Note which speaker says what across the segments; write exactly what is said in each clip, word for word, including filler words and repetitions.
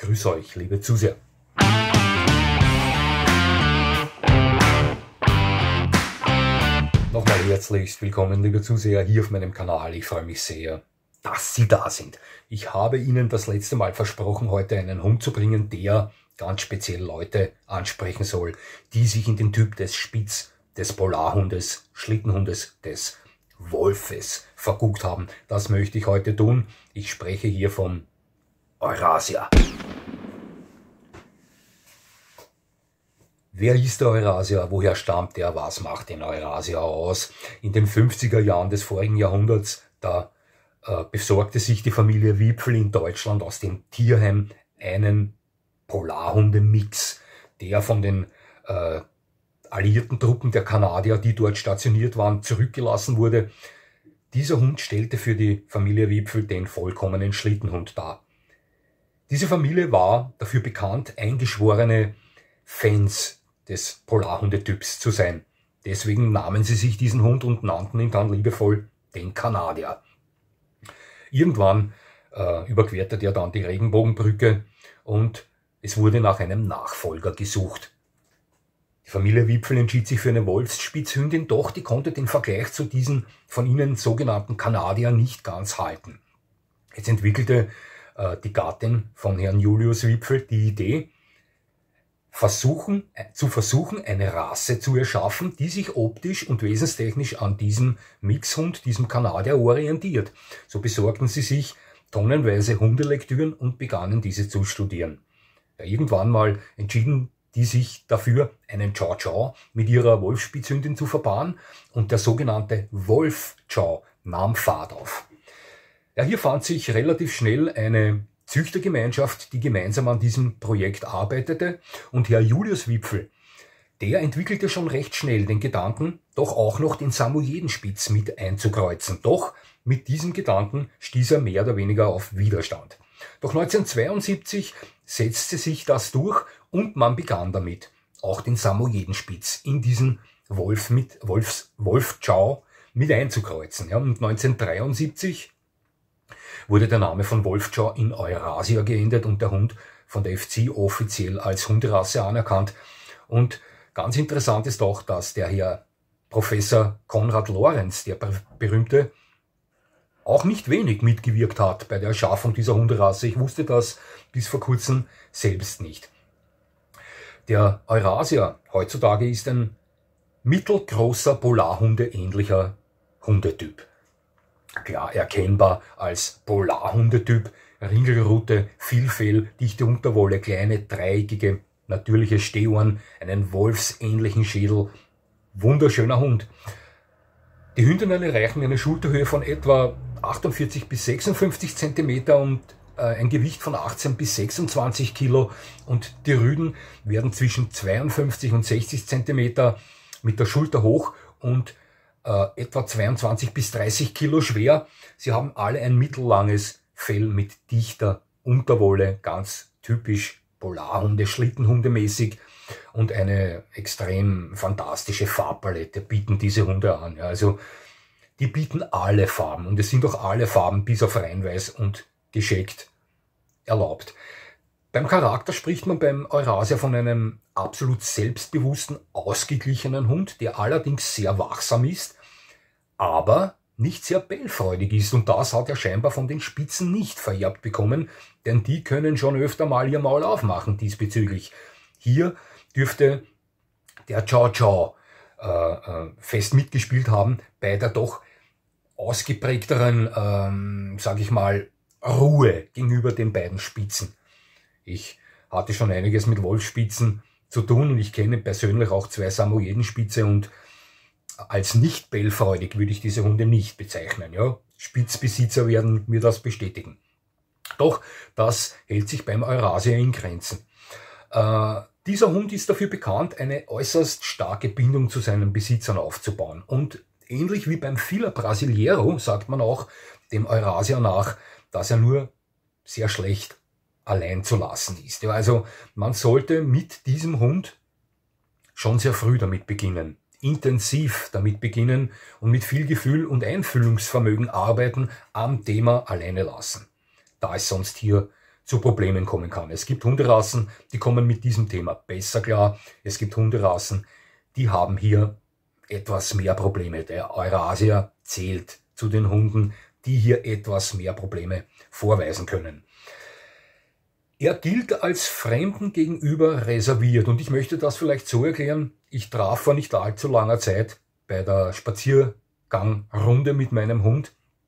Speaker 1: Grüß euch, liebe Zuseher. Nochmal herzlichst willkommen, liebe Zuseher, hier auf meinem Kanal. Ich freue mich sehr, dass Sie da sind. Ich habe Ihnen das letzte Mal versprochen, heute einen Hund zu bringen, der ganz speziell Leute ansprechen soll, die sich in den Typ des Spitz, des Polarhundes, Schlittenhundes, des Wolfes verguckt haben. Das möchte ich heute tun. Ich spreche hier vom Eurasia. Wer ist der Eurasia? Woher stammt er? Was macht den Eurasia aus? In den fünfziger Jahren des vorigen Jahrhunderts, da äh, besorgte sich die Familie Wipfel in Deutschland aus dem Tierheim einen Polarhunde-Mix, der von den äh, alliierten Truppen der Kanadier, die dort stationiert waren, zurückgelassen wurde. Dieser Hund stellte für die Familie Wipfel den vollkommenen Schlittenhund dar. Diese Familie war dafür bekannt, eingeschworene Fans des Polarhundetyps zu sein. Deswegen nahmen sie sich diesen Hund und nannten ihn dann liebevoll den Kanadier. Irgendwann äh, überquerte der dann die Regenbogenbrücke und es wurde nach einem Nachfolger gesucht. Die Familie Wipfel entschied sich für eine Wolfsspitzhündin, doch die konnte den Vergleich zu diesen von ihnen sogenannten Kanadiern nicht ganz halten. Jetzt entwickelte äh, die Gattin von Herrn Julius Wipfel die Idee, versuchen, zu versuchen, eine Rasse zu erschaffen, die sich optisch und wesenstechnisch an diesem Mixhund, diesem Kanadier orientiert. So besorgten sie sich tonnenweise Hundelektüren und begannen diese zu studieren. Ja, irgendwann mal entschieden die sich dafür, einen Chow Chow mit ihrer Wolfsspitzhündin zu verpaaren, und der sogenannte Wolf Chow nahm Fahrt auf. Ja, hier fand sich relativ schnell eine Züchtergemeinschaft, die gemeinsam an diesem Projekt arbeitete, und Herr Julius Wipfel, der entwickelte schon recht schnell den Gedanken, doch auch noch den Samoyedenspitz mit einzukreuzen. Doch mit diesem Gedanken stieß er mehr oder weniger auf Widerstand. Doch neunzehnhundertzweiundsiebzig setzte sich das durch und man begann damit, auch den Samoyedenspitz in diesen Wolf mit Wolfs, Wolf Chow mit einzukreuzen. Ja, und neunzehnhundertdreiundsiebzig wurde der Name von Wolf Chow in Eurasia geändert und der Hund von der F C offiziell als Hunderasse anerkannt. Und ganz interessant ist auch, dass der Herr Professor Konrad Lorenz, der berühmte, auch nicht wenig mitgewirkt hat bei der Erschaffung dieser Hunderasse. Ich wusste das bis vor kurzem selbst nicht. Der Eurasia heutzutage ist ein mittelgroßer Polarhunde-ähnlicher Hundetyp. Klar erkennbar als Polarhundetyp, Ringelrute, Vielfell, dichte Unterwolle, kleine, dreieckige, natürliche Stehohren, einen wolfsähnlichen Schädel. Wunderschöner Hund. Die Hündinnen erreichen eine Schulterhöhe von etwa achtundvierzig bis sechsundfünfzig Zentimeter und äh, ein Gewicht von achtzehn bis sechsundzwanzig Kilo, und die Rüden werden zwischen zweiundfünfzig und sechzig Zentimeter mit der Schulter hoch und äh, etwa zweiundzwanzig bis dreißig Kilo schwer. Sie haben alle ein mittellanges Fell mit dichter Unterwolle, ganz typisch Polarhunde, Schlittenhunde mäßig, und eine extrem fantastische Farbpalette bieten diese Hunde an. Ja, also die bieten alle Farben, und es sind auch alle Farben bis auf Reinweiß und gescheckt erlaubt. Beim Charakter spricht man beim Eurasia von einem absolut selbstbewussten, ausgeglichenen Hund, der allerdings sehr wachsam ist, aber nicht sehr bellfreudig ist. Und das hat er scheinbar von den Spitzen nicht vererbt bekommen, denn die können schon öfter mal ihr Maul aufmachen diesbezüglich. Hier dürfte der Chow Chow äh, äh, fest mitgespielt haben bei der doch ausgeprägteren, ähm, sage ich mal, Ruhe gegenüber den beiden Spitzen. Ich hatte schon einiges mit Wolfsspitzen zu tun und ich kenne persönlich auch zwei Samoyedenspitze, und als nicht bellfreudig würde ich diese Hunde nicht bezeichnen. Ja? Spitzbesitzer werden mir das bestätigen. Doch das hält sich beim Eurasia in Grenzen. Äh, dieser Hund ist dafür bekannt, eine äußerst starke Bindung zu seinen Besitzern aufzubauen. Und ähnlich wie beim Fila Brasileiro sagt man auch dem Eurasia nach, dass er nur sehr schlecht allein zu lassen ist. Ja, also man sollte mit diesem Hund schon sehr früh damit beginnen, intensiv damit beginnen und mit viel Gefühl und Einfühlungsvermögen arbeiten am Thema alleine lassen, da es sonst hier zu Problemen kommen kann. Es gibt Hunderassen, die kommen mit diesem Thema besser klar. Es gibt Hunderassen, die haben hier etwas mehr Probleme. Der Eurasier zählt zu den Hunden, die hier etwas mehr Probleme vorweisen können. Er gilt als Fremden gegenüber reserviert und ich möchte das vielleicht so erklären. Ich traf vor nicht allzu langer Zeit bei der Spaziergangrunde mit meinem Hund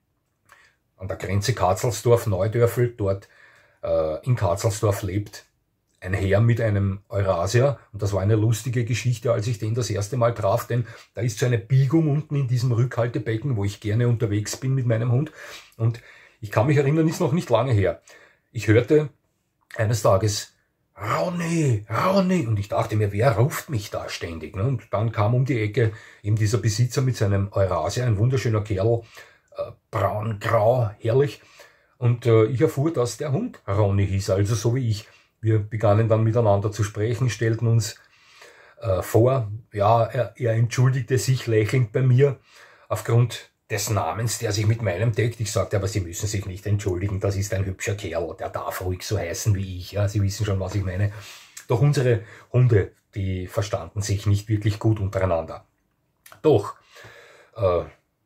Speaker 1: an der Grenze Katzelsdorf-Neudörfel. Dort äh, in Katzelsdorf lebt ein Herr mit einem Eurasier und das war eine lustige Geschichte, als ich den das erste Mal traf, denn da ist so eine Biegung unten in diesem Rückhaltebecken, wo ich gerne unterwegs bin mit meinem Hund und ich kann mich erinnern, ist noch nicht lange her. Ich hörte eines Tages Ronny, Ronny und ich dachte mir, wer ruft mich da ständig? Und dann kam um die Ecke eben dieser Besitzer mit seinem Eurasier, ein wunderschöner Kerl, äh, braun, grau, herrlich und äh, ich erfuhr, dass der Hund Ronny hieß, also so wie ich. Wir begannen dann miteinander zu sprechen, stellten uns äh, vor. Ja, er, er entschuldigte sich lächelnd bei mir aufgrund des Namens, der sich mit meinem deckt. Ich sagte, aber Sie müssen sich nicht entschuldigen, das ist ein hübscher Kerl, der darf ruhig so heißen wie ich. Ja, Sie wissen schon, was ich meine. Doch unsere Hunde, die verstanden sich nicht wirklich gut untereinander. Doch, äh,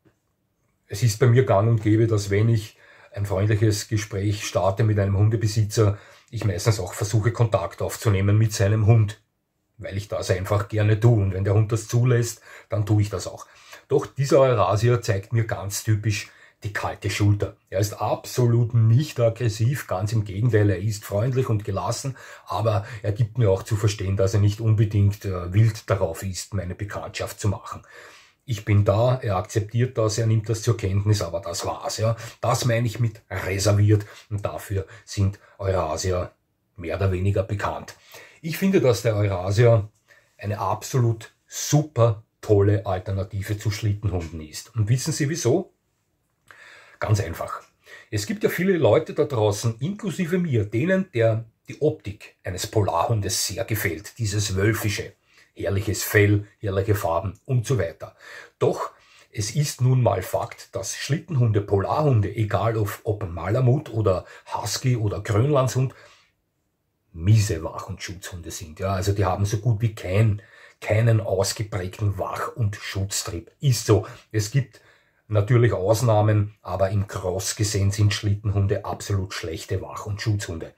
Speaker 1: es ist bei mir gang und gäbe, dass wenn ich ein freundliches Gespräch starte mit einem Hundebesitzer, ich meistens auch versuche, Kontakt aufzunehmen mit seinem Hund, weil ich das einfach gerne tue. Und wenn der Hund das zulässt, dann tue ich das auch. Doch dieser Eurasier zeigt mir ganz typisch die kalte Schulter. Er ist absolut nicht aggressiv, ganz im Gegenteil, er ist freundlich und gelassen, aber er gibt mir auch zu verstehen, dass er nicht unbedingt äh, wild darauf ist, meine Bekanntschaft zu machen. Ich bin da, er akzeptiert das, er nimmt das zur Kenntnis, aber das war's, ja. Das meine ich mit reserviert und dafür sind Eurasier mehr oder weniger bekannt. Ich finde, dass der Eurasier eine absolut super tolle Alternative zu Schlittenhunden ist. Und wissen Sie wieso? Ganz einfach. Es gibt ja viele Leute da draußen, inklusive mir, denen der die Optik eines Polarhundes sehr gefällt, dieses Wölfische. Herrliches Fell, herrliche Farben und so weiter. Doch es ist nun mal Fakt, dass Schlittenhunde, Polarhunde, egal ob, ob Malamut oder Husky oder Grönlandshund, miese Wach- und Schutzhunde sind. Ja, also die haben so gut wie kein, keinen ausgeprägten Wach- und Schutztrieb. Ist so. Es gibt natürlich Ausnahmen, aber im Cross gesehen sind Schlittenhunde absolut schlechte Wach- und Schutzhunde.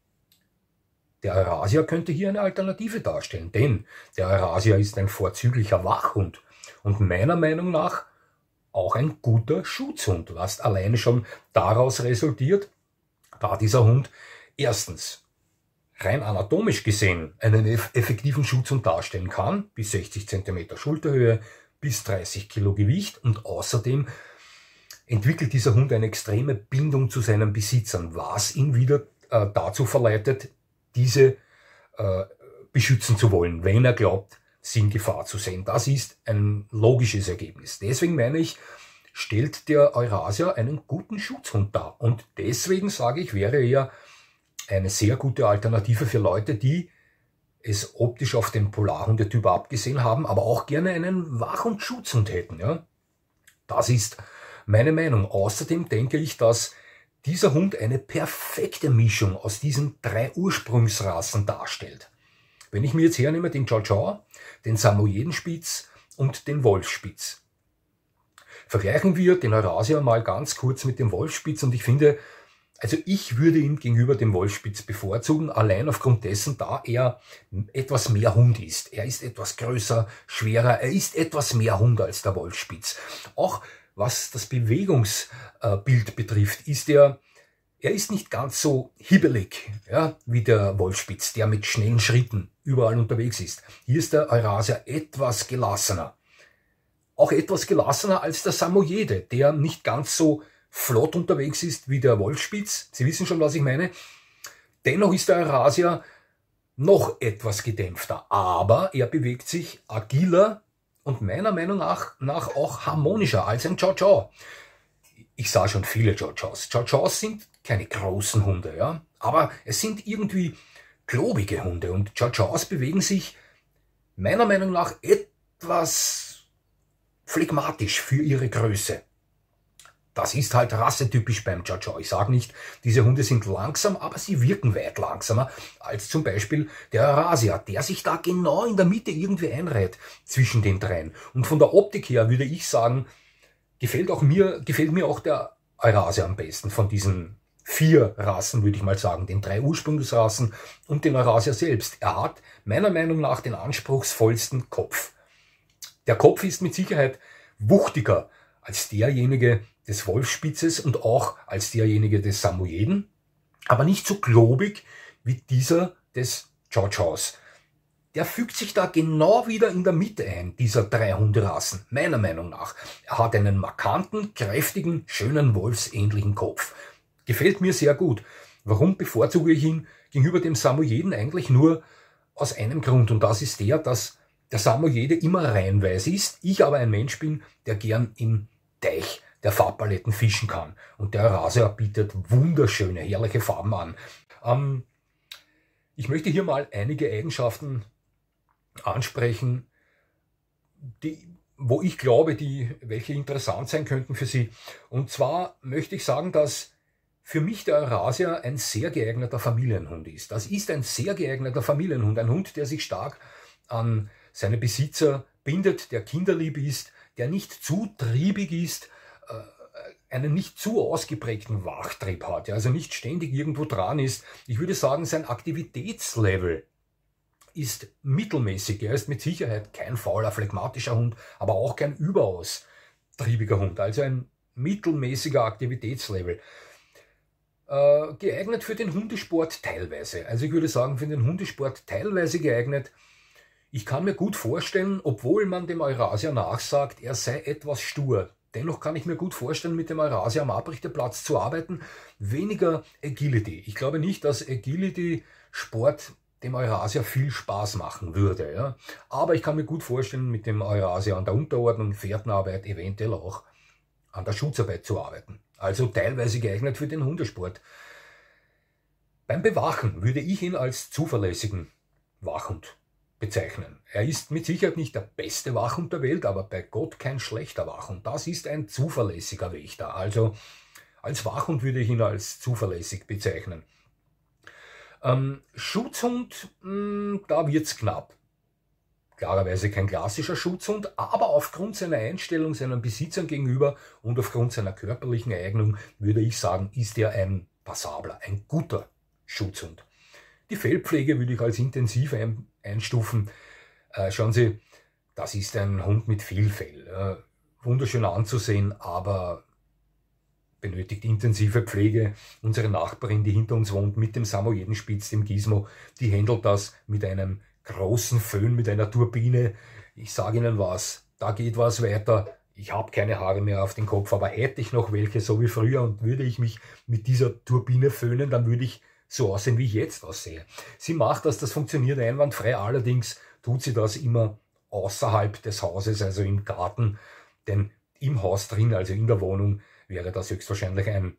Speaker 1: Der Eurasier könnte hier eine Alternative darstellen, denn der Eurasier ist ein vorzüglicher Wachhund und meiner Meinung nach auch ein guter Schutzhund, was alleine schon daraus resultiert, da dieser Hund erstens rein anatomisch gesehen einen effektiven Schutzhund darstellen kann, bis sechzig Zentimeter Schulterhöhe, bis dreißig Kilo Gewicht und außerdem entwickelt dieser Hund eine extreme Bindung zu seinen Besitzern, was ihn wieder äh, dazu verleitet, diese äh, beschützen zu wollen, wenn er glaubt, sie in Gefahr zu sehen. Das ist ein logisches Ergebnis. Deswegen meine ich, stellt der Eurasier einen guten Schutzhund dar. Und deswegen sage ich, wäre er eine sehr gute Alternative für Leute, die es optisch auf den Polarhundetyp abgesehen haben, aber auch gerne einen Wach- und Schutzhund hätten. Ja? Das ist meine Meinung. Außerdem denke ich, dass dieser Hund eine perfekte Mischung aus diesen drei Ursprungsrassen darstellt. Wenn ich mir jetzt hernehme den Chow Chow, den Samoyedenspitz und den Wolfsspitz. Vergleichen wir den Eurasier mal ganz kurz mit dem Wolfsspitz und ich finde, also ich würde ihn gegenüber dem Wolfsspitz bevorzugen, allein aufgrund dessen, da er etwas mehr Hund ist. Er ist etwas größer, schwerer, er ist etwas mehr Hund als der Wolfsspitz. Auch was das Bewegungsbild betrifft, ist er, er ist nicht ganz so hibbelig, ja, wie der Wolfsspitz, der mit schnellen Schritten überall unterwegs ist. Hier ist der Eurasier etwas gelassener. Auch etwas gelassener als der Samoyede, der nicht ganz so flott unterwegs ist wie der Wolfsspitz. Sie wissen schon, was ich meine. Dennoch ist der Eurasier noch etwas gedämpfter, aber er bewegt sich agiler und meiner Meinung nach, nach auch harmonischer als ein Chow Chow. Ich sah schon viele Chow Chows. Chow Chows sind keine großen Hunde, ja, aber es sind irgendwie klobige Hunde und Chow Chows bewegen sich meiner Meinung nach etwas phlegmatisch für ihre Größe. Das ist halt rassetypisch beim Chow Chow. Ich sage nicht, diese Hunde sind langsam, aber sie wirken weit langsamer als zum Beispiel der Eurasia, der sich da genau in der Mitte irgendwie einreiht zwischen den dreien. Und von der Optik her würde ich sagen, gefällt auch mir, gefällt mir auch der Eurasia am besten von diesen vier Rassen, würde ich mal sagen, den drei Ursprungsrassen und den Eurasia selbst. Er hat meiner Meinung nach den anspruchsvollsten Kopf. Der Kopf ist mit Sicherheit wuchtiger als derjenige des Wolfsspitzes und auch als derjenige des Samoyeden, aber nicht so klobig wie dieser des Chow Chows. Der fügt sich da genau wieder in der Mitte ein, dieser drei Hunderassen, meiner Meinung nach. Er hat einen markanten, kräftigen, schönen, wolfsähnlichen Kopf. Gefällt mir sehr gut. Warum bevorzuge ich ihn gegenüber dem Samoyeden? Eigentlich nur aus einem Grund, und das ist der, dass der Samoyede immer reinweiß ist, ich aber ein Mensch bin, der gern im Teich der Farbpaletten fischen kann. Und der Eurasia bietet wunderschöne, herrliche Farben an. Ähm, ich möchte hier mal einige Eigenschaften ansprechen, die, wo ich glaube, die, welche interessant sein könnten für Sie. Und zwar möchte ich sagen, dass für mich der Eurasia ein sehr geeigneter Familienhund ist. Das ist ein sehr geeigneter Familienhund. Ein Hund, der sich stark an seine Besitzer bindet, der kinderlieb ist, der nicht zu triebig ist, einen nicht zu ausgeprägten Wachtrieb hat, also nicht ständig irgendwo dran ist. Ich würde sagen, sein Aktivitätslevel ist mittelmäßig. Er ist mit Sicherheit kein fauler, phlegmatischer Hund, aber auch kein überaus triebiger Hund. Also ein mittelmäßiger Aktivitätslevel. Äh, geeignet für den Hundesport teilweise. Also ich würde sagen, für den Hundesport teilweise geeignet. Ich kann mir gut vorstellen, obwohl man dem Eurasia nachsagt, er sei etwas stur. Dennoch kann ich mir gut vorstellen, mit dem Eurasia am Abrichterplatz zu arbeiten. Weniger Agility. Ich glaube nicht, dass Agility-Sport dem Eurasia viel Spaß machen würde. Ja? Aber ich kann mir gut vorstellen, mit dem Eurasia an der Unterordnung, Fährtenarbeit, eventuell auch an der Schutzarbeit zu arbeiten. Also teilweise geeignet für den Hundesport. Beim Bewachen würde ich ihn als zuverlässigen Wachhund bezeichnen. Er ist mit Sicherheit nicht der beste Wachhund der Welt, aber bei Gott kein schlechter Wachhund. Das ist ein zuverlässiger Wächter. Also als Wachhund würde ich ihn als zuverlässig bezeichnen. Ähm, Schutzhund, mh, da wird's knapp. Klarerweise kein klassischer Schutzhund, aber aufgrund seiner Einstellung seinen Besitzern gegenüber und aufgrund seiner körperlichen Eignung würde ich sagen, ist er ein passabler, ein guter Schutzhund. Die Fellpflege würde ich als intensiv ein, einstufen. Äh, schauen Sie, das ist ein Hund mit viel Fell. Äh, wunderschön anzusehen, aber benötigt intensive Pflege. Unsere Nachbarin, die hinter uns wohnt, mit dem Samoyedenspitz, dem Gizmo, die handelt das mit einem großen Föhn, mit einer Turbine. Ich sage Ihnen was, da geht was weiter. Ich habe keine Haare mehr auf dem Kopf, aber hätte ich noch welche, so wie früher, und würde ich mich mit dieser Turbine föhnen, dann würde ich so aussehen, wie ich jetzt aussehe. Sie macht das, das funktioniert einwandfrei, allerdings tut sie das immer außerhalb des Hauses, also im Garten, denn im Haus drin, also in der Wohnung, wäre das höchstwahrscheinlich ein,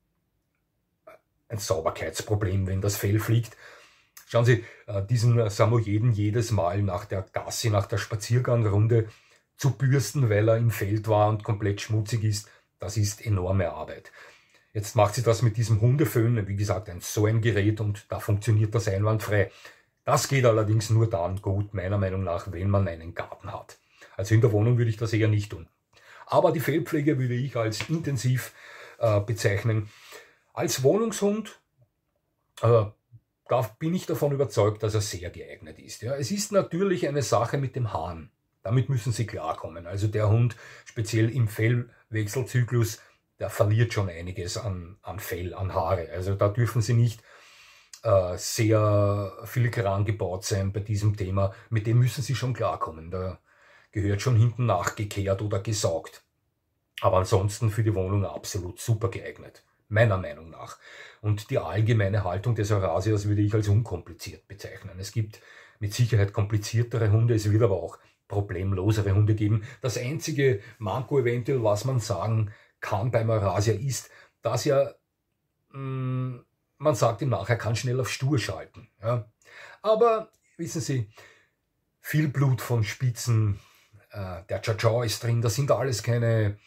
Speaker 1: ein Sauberkeitsproblem, wenn das Fell fliegt. Schauen Sie, diesen Samoyeden jedes Mal nach der Gassi, nach der Spaziergangrunde zu bürsten, weil er im Feld war und komplett schmutzig ist, das ist enorme Arbeit. Jetzt macht sie das mit diesem Hundeföhn, wie gesagt, ein so ein Gerät, und da funktioniert das einwandfrei. Das geht allerdings nur dann gut, meiner Meinung nach, wenn man einen Garten hat. Also in der Wohnung würde ich das eher nicht tun. Aber die Fellpflege würde ich als intensiv äh, bezeichnen. Als Wohnungshund äh, da bin ich davon überzeugt, dass er sehr geeignet ist. Ja, es ist natürlich eine Sache mit dem Hahn. Damit müssen Sie klarkommen. Also der Hund, speziell im Fellwechselzyklus, der verliert schon einiges an, an Fell, an Haare. Also da dürfen Sie nicht äh, sehr filigran gebaut sein bei diesem Thema. Mit dem müssen Sie schon klarkommen. Da gehört schon hinten nachgekehrt oder gesaugt. Aber ansonsten für die Wohnung absolut super geeignet. Meiner Meinung nach. Und die allgemeine Haltung des Eurasias würde ich als unkompliziert bezeichnen. Es gibt mit Sicherheit kompliziertere Hunde, es wird aber auch problemlosere Hunde geben. Das einzige Manko eventuell, was man sagen kann beim Eurasia, ist, dass er, mh, man sagt ihm nach, er kann schnell auf stur schalten. Ja. Aber wissen Sie, viel Blut von Spitzen, äh, der Chow Chow ist drin, das sind alles keine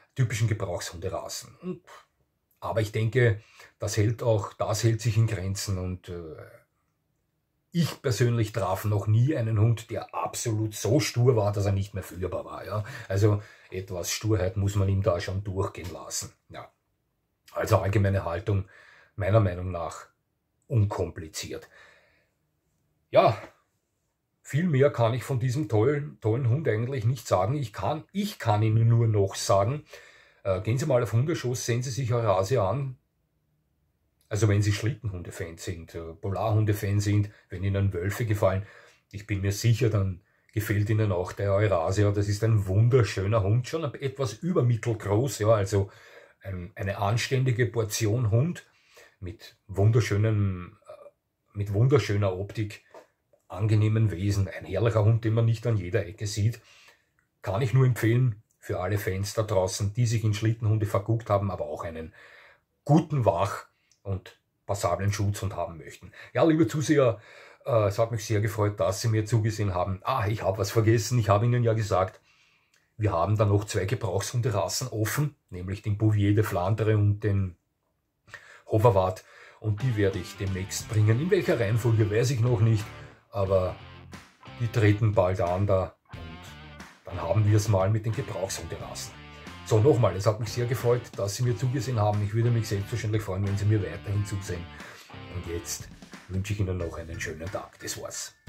Speaker 1: typischen Gebrauchshunderassen. Und, aber ich denke, das hält auch, das hält sich in Grenzen und äh, ich persönlich traf noch nie einen Hund, der absolut so stur war, dass er nicht mehr führbar war. Ja? Also etwas Sturheit muss man ihm da schon durchgehen lassen. Ja. Also allgemeine Haltung meiner Meinung nach unkompliziert. Ja, viel mehr kann ich von diesem tollen, tollen Hund eigentlich nicht sagen. Ich kann, ich kann Ihnen nur noch sagen, äh, gehen Sie mal auf Hundeschoss, sehen Sie sich Eurasia an. Also wenn Sie Schlittenhunde-Fan sind, äh, Polarhunde-Fan sind, wenn Ihnen Wölfe gefallen, ich bin mir sicher, dann gefällt Ihnen auch der Eurasia. Das ist ein wunderschöner Hund, schon etwas übermittelgroß, ja, also ein, eine anständige Portion Hund mit wunderschönen, äh, mit wunderschöner Optik, angenehmen Wesen, ein herrlicher Hund, den man nicht an jeder Ecke sieht. Kann ich nur empfehlen für alle Fans da draußen, die sich in Schlittenhunde verguckt haben, aber auch einen guten, wach und passablen Schutzhund haben möchten. Ja, liebe Zuseher, äh, es hat mich sehr gefreut, dass Sie mir zugesehen haben. Ah, ich habe was vergessen. Ich habe Ihnen ja gesagt, wir haben da noch zwei Gebrauchshunderassen offen, nämlich den Bouvier de Flandre und den Hoverwart. Und die werde ich demnächst bringen. In welcher Reihenfolge, weiß ich noch nicht. Aber die treten bald an da und dann haben wir es mal mit den Gebrauchshunderassen. So, nochmal, es hat mich sehr gefreut, dass Sie mir zugesehen haben. Ich würde mich selbstverständlich freuen, wenn Sie mir weiterhin zusehen. Und jetzt wünsche ich Ihnen noch einen schönen Tag. Das war's.